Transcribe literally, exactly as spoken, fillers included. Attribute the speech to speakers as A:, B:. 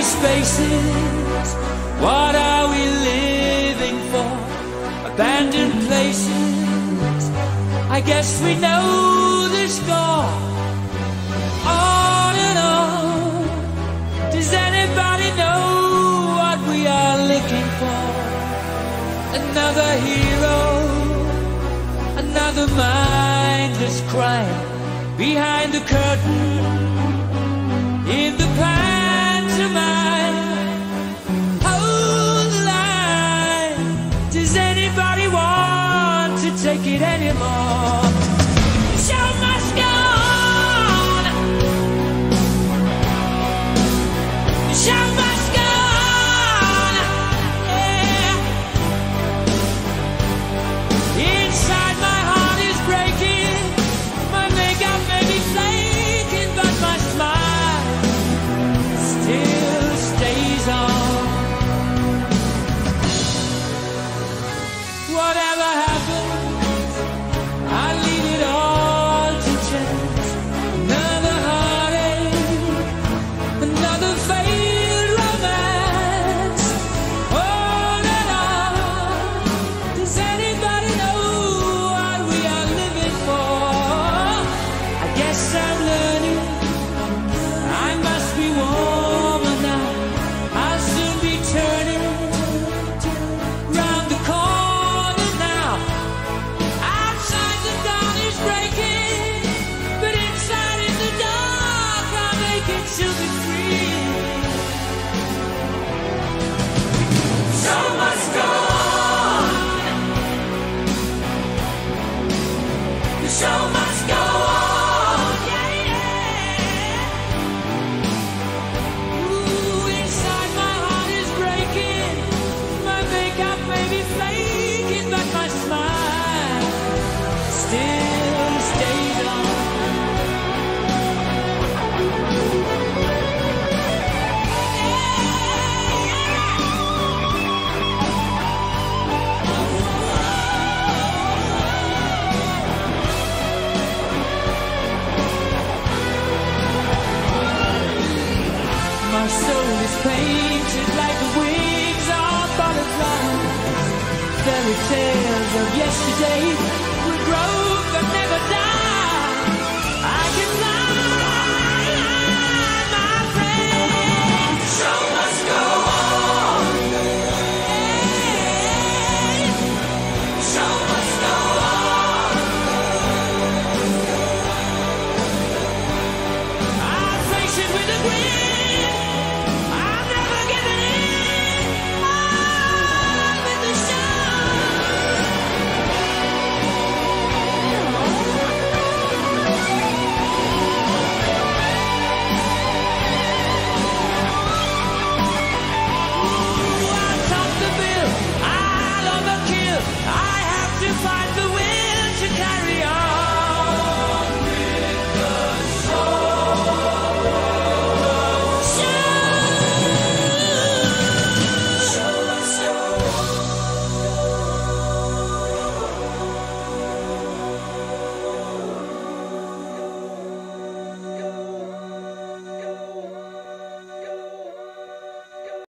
A: spaces. What are we living for? Abandoned places. I guess we know the score. On and on. Does anybody know what we are looking for? Another hero, another mindless crime behind the curtain in the pantomime. Hold the line. Does anybody want to take it anymore? The show must go on. The show must go on. Yeah. Inside my heart is breaking. My makeup may be flaking, but my smile still stays on. Whatever happens, I leave it all to chance. Another heartache, another failed romance. On and on. Does anybody know what we are living for? I guess I'm learning. I must be warmer now. I'll soon be turning round the corner now. Outside the dawn is breaking, but inside in the dark I'm aching to be free. Show must go on. The show must go on. Yeah, yeah. Ooh, inside my heart is breaking. My makeup may be flaking, but my smile still stays on. My soul is painted like the wings of butterflies. Fairy tales of yesterday will grow